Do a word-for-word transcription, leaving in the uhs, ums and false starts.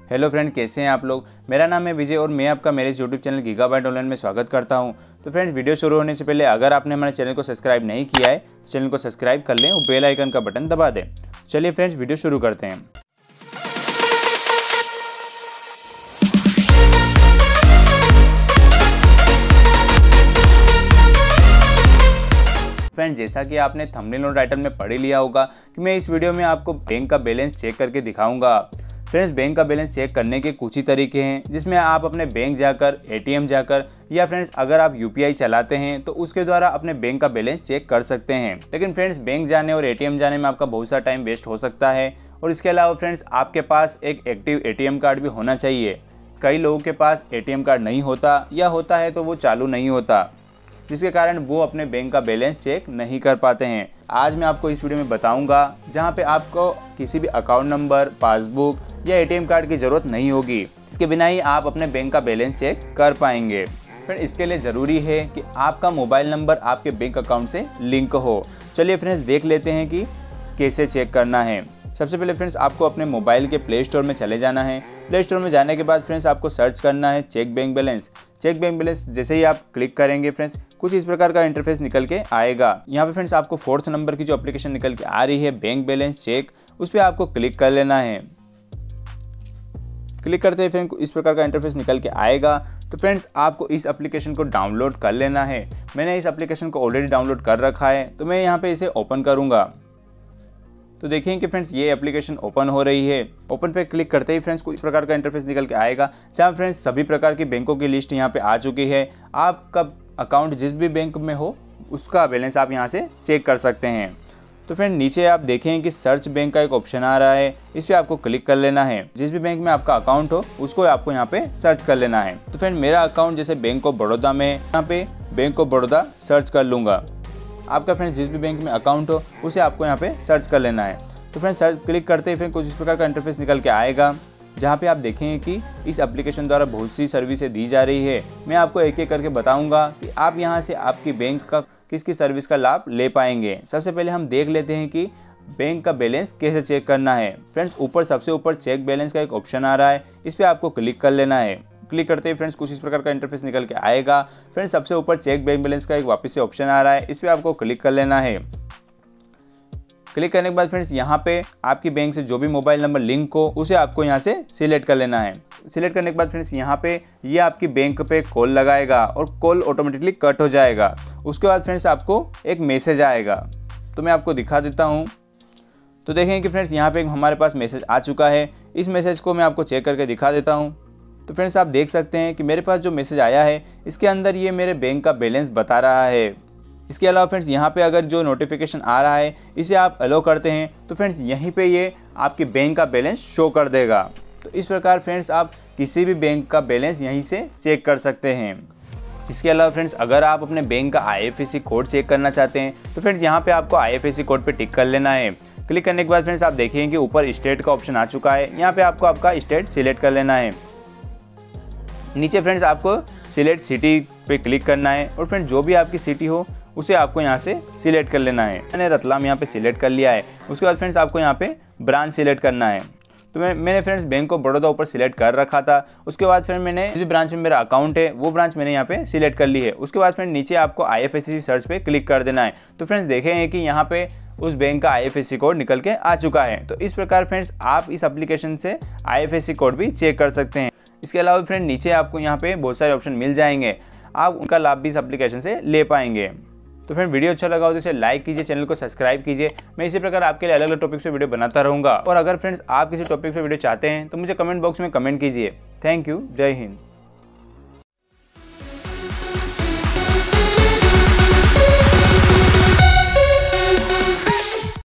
Hello friend, कैसे हैं आप लोग। मेरा नाम है विजय और मैं आपका मेरे इस यूट्यूब चैनल गीगाबाइट ऑनलाइन में स्वागत करता हूं। तो फ्रेंड्स, वीडियो शुरू होने से पहले अगर आपने हमारे चैनल को सब्सक्राइब नहीं किया है तो चैनल को सब्सक्राइब कर लें और बेल आइकन का बटन दबा दें। चलिए फ्रेंड्स, वीडियो शुरू करते हैं। फ्रेंड्स, जैसा कि आपने थंबनेल और टाइटल में पढ़ लिया होगा कि मैं इस वीडियो में आपको बैंक का बैलेंस चेक करके दिखाऊंगा। फ्रेंड्स, बैंक का बैलेंस चेक करने के कुछ ही तरीके हैं जिसमें आप अपने बैंक जाकर, एटीएम जाकर या फ्रेंड्स अगर आप यूपीआई चलाते हैं तो उसके द्वारा अपने बैंक का बैलेंस चेक कर सकते हैं। लेकिन फ्रेंड्स, बैंक जाने और एटीएम जाने में आपका बहुत सा टाइम वेस्ट हो सकता है और इसके अलावा फ्रेंड्स आपके पास एक एक्टिव एटीएम कार्ड भी होना चाहिए। कई लोगों के पास एटीएम कार्ड नहीं होता या होता है तो वो चालू नहीं होता, जिसके कारण वो अपने बैंक का बैलेंस चेक नहीं कर पाते हैं। आज मैं आपको इस वीडियो में बताऊंगा जहां पे आपको किसी भी अकाउंट नंबर, पासबुक या एटीएम कार्ड की ज़रूरत नहीं होगी। इसके बिना ही आप अपने बैंक का बैलेंस चेक कर पाएंगे। फिर इसके लिए ज़रूरी है कि आपका मोबाइल नंबर आपके बैंक अकाउंट से लिंक हो। चलिए फ्रेंड्स, देख लेते हैं कि कैसे चेक करना है। सबसे पहले फ्रेंड्स आपको अपने मोबाइल के प्ले स्टोर में चले जाना है। प्ले स्टोर में जाने के बाद फ्रेंड्स आपको सर्च करना है check bank balance. Check bank balance जैसे ही आप क्लिक करेंगे फ्रेंड्स कुछ इस प्रकार का इंटरफेस निकल के आएगा। यहाँ पे फ्रेंड्स आपको फोर्थ नंबर की जो एप्लीकेशन निकल के आ रही है बैंक बैलेंस चेक, उस पर आपको क्लिक कर लेना है। क्लिक करते ही फ्रेंड इस प्रकार का इंटरफेस निकल के आएगा। तो फ्रेंड्स आपको इस एप्लीकेशन को डाउनलोड कर लेना है। मैंने इस एप्लीकेशन को ऑलरेडी डाउनलोड कर रखा है तो मैं यहाँ पे इसे ओपन करूँगा। तो देखिए कि फ्रेंड्स ये एप्लीकेशन ओपन हो रही है। ओपन पे क्लिक करते ही फ्रेंड्स को इस प्रकार का इंटरफेस निकल के आएगा जहाँ फ्रेंड्स सभी प्रकार की बैंकों की लिस्ट यहाँ पे आ चुकी है। आपका अकाउंट जिस भी बैंक में हो उसका बैलेंस आप यहाँ से चेक कर सकते हैं। तो फ्रेंड नीचे आप देखें कि सर्च बैंक का एक ऑप्शन आ रहा है, इस पर आपको क्लिक कर लेना है। जिस भी बैंक में आपका अकाउंट हो उसको आपको यहाँ पे सर्च कर लेना है। तो फ्रेंड मेरा अकाउंट जैसे बैंक ऑफ बड़ौदा में, यहाँ पे बैंक ऑफ बड़ौदा सर्च कर लूँगा। आपका फ्रेंड्स जिस भी बैंक में अकाउंट हो उसे आपको यहाँ पे सर्च कर लेना है। तो फ्रेंड्स सर्च क्लिक करते ही फिर कुछ इस प्रकार का इंटरफेस निकल के आएगा जहाँ पे आप देखेंगे कि इस एप्लीकेशन द्वारा बहुत सी सर्विसें दी जा रही है। मैं आपको एक एक करके बताऊंगा कि आप यहाँ से आपकी बैंक का किस किस सर्विस का लाभ ले पाएंगे। सबसे पहले हम देख लेते हैं कि बैंक का बैलेंस कैसे चेक करना है। फ्रेंड्स ऊपर सबसे ऊपर चेक बैलेंस का एक ऑप्शन आ रहा है, इस पर आपको क्लिक कर लेना है। क्लिक करते ही फ्रेंड्स कुछ इस प्रकार का इंटरफेस निकल के आएगा। फ्रेंड्स सबसे ऊपर चेक बैंक बैलेंस का एक वापस से ऑप्शन आ रहा है, इस पर आपको क्लिक कर लेना है। क्लिक करने के बाद फ्रेंड्स यहाँ पे आपकी बैंक से जो भी मोबाइल नंबर लिंक हो उसे आपको यहाँ से सिलेक्ट कर लेना है। सिलेक्ट करने के बाद फ्रेंड्स यहाँ पे ये आपकी बैंक पे कॉल लगाएगा और कॉल ऑटोमेटिकली कट हो जाएगा। उसके बाद फ्रेंड्स आपको एक मैसेज आएगा, तो मैं आपको दिखा देता हूँ। तो देखें कि फ्रेंड्स यहाँ पे हमारे पास मैसेज आ चुका है। इस मैसेज को मैं आपको चेक करके दिखा देता हूँ। तो फ्रेंड्स आप देख सकते हैं कि मेरे पास जो मैसेज आया है इसके अंदर ये मेरे बैंक का बैलेंस बता रहा है। इसके अलावा फ्रेंड्स यहाँ पे अगर जो नोटिफिकेशन आ रहा है इसे आप अलो करते हैं तो फ्रेंड्स यहीं पे ये आपके बैंक का बैलेंस शो कर देगा। तो इस प्रकार फ्रेंड्स आप किसी भी बैंक का बैलेंस यहीं से चेक कर सकते हैं। इसके अलावा फ्रेंड्स अगर आप अपने बैंक का I F S C code check करना चाहते हैं तो फ्रेंड्स यहाँ पे आपको I F S C code पे टिक कर लेना है। क्लिक करने के बाद फ्रेंड्स आप देखेंगे कि ऊपर स्टेट का ऑप्शन आ चुका है, यहाँ पे आपको आपका स्टेट सिलेक्ट कर लेना है। नीचे फ्रेंड्स आपको सिलेक्ट सिटी पे क्लिक करना है और फ्रेंड्स जो भी आपकी सिटी हो उसे आपको यहाँ से सिलेक्ट कर लेना है। मैंने रतलाम यहाँ पे सिलेक्ट कर लिया है। उसके बाद फ्रेंड्स आपको यहाँ पे ब्रांच सिलेक्ट करना है। तो मैं मैंने फ्रेंड्स बैंक ऑफ बड़ौदा ऊपर सिलेक्ट कर रखा था। उसके बाद फिर मैंने जिस भी ब्रांच में मेरा अकाउंट है वो ब्रांच मैंने यहाँ पे सिलेक्ट कर ली है। उसके बाद फ्रेंड नीचे आपको I F S C search पे क्लिक कर देना है। तो फ्रेंड्स देखेंगे कि यहाँ पे उस बैंक का I F S C code निकल के आ चुका है। तो इस प्रकार फ्रेंड्स आप इस एप्लीकेशन से I F S C code भी चेक कर सकते हैं। इसके अलावा फ्रेंड नीचे आपको यहाँ पे बहुत सारे ऑप्शन मिल जाएंगे, आप उनका लाभ भी इस एप्लीकेशन से ले पाएंगे। तो फ्रेंड वीडियो अच्छा लगा हो तो इसे लाइक कीजिए, चैनल को सब्सक्राइब कीजिए। मैं इसी प्रकार आपके लिए अलग अलग टॉपिक पे वीडियो बनाता रहूँगा। और अगर फ्रेंड्स आप किसी टॉपिक पे वीडियो चाहते हैं तो मुझे कमेंट बॉक्स में कमेंट कीजिए। थैंक यू, जय हिंद।